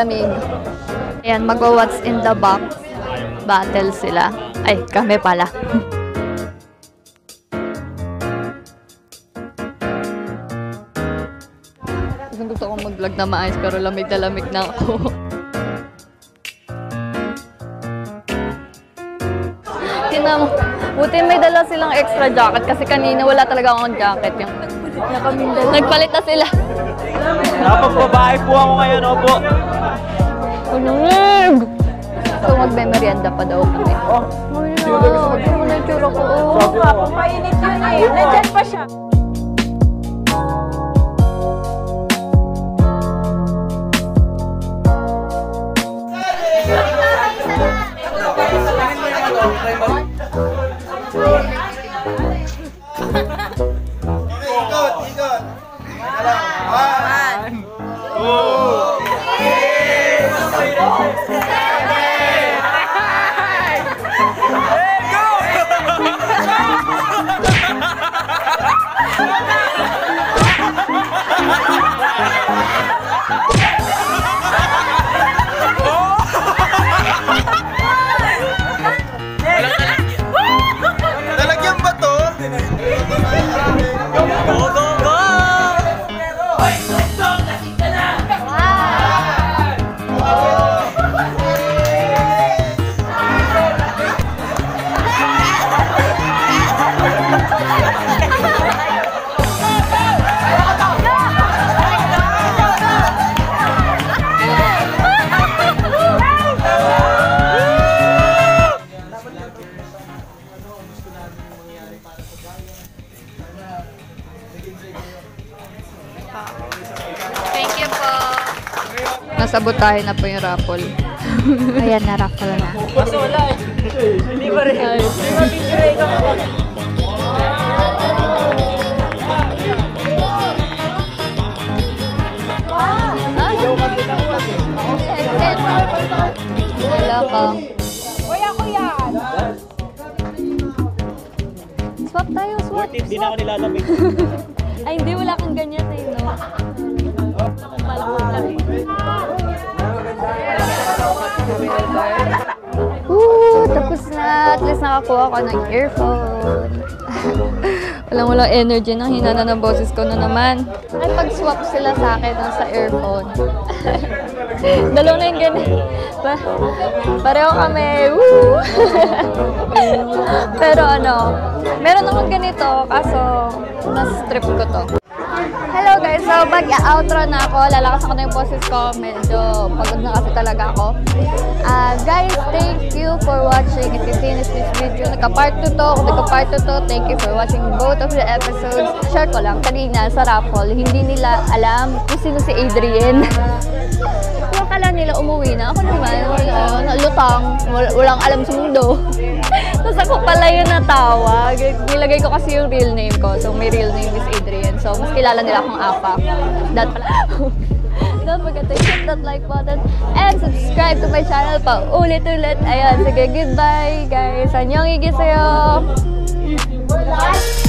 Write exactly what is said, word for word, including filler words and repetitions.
malamig. Ayan, mag-what's in the box. Battle sila. Ay, kami pala. Gusto gusto kong mag-vlog na maayos pero lamig na lamig na ako. Tingnan mo. Buti may dala silang extra jacket kasi kanina wala talaga akong jacket. Yung nagpalit na sila. Napagbabae po ako ngayon, opo. Unangig! So magme-merienda pa daw kami. Oh, ay na. Ito mo na yung tsura ko. Oo nga, pampainit yun eh. Nandyan pa siya. Ikot, ikot. One, two, Lalagyan ba to? Go, go, go! Thank you po. Nasabotahin na po yung raffle. Ayan, na-raffle na. Kaso wala eh. Hindi ba rin? Hindi ba picture ikaw ako? Wala ka. Kuya ko yan! Swap tayo, swap. Hindi na ako nilalamig. Ay, hindi. Wala kang ganyan eh, no? Woo! Tapos na. At least nakakuha ko ng earphone. Walang-walang energy nang hinana ng boses ko na naman. Ay, pag-swap sila sa akin ng sa earphone. Dalaw na yung ganyan. Pa pareho kami. Woo! Pero ano, meron akong ganito, kaso mas trip ko to. Hello guys, so mag-outro na ako. Lalakas ako na yung boses ko. Medyo pagod na kasi talaga ako. Uh, guys, thank you for watching. If you finish this video, nagka-part two to. Kung nagka-part two to, thank you for watching both of the episodes. Share ko lang, kanina sa raffle, hindi nila alam kung sino si Adrian. Kung akala nila umuwi na, ako naman, wala, lutang, walang alam sa mundo. Tapos ako pala yung natawag. Nilagay ko kasi yung real name ko. So, may real name is Adrian. So, mas kilala nila akong Apa. That pala. Don't forget to hit that like button and subscribe to my channel pa ulit-ulit. Ayan, sige, goodbye guys. Annyeong igiseyo.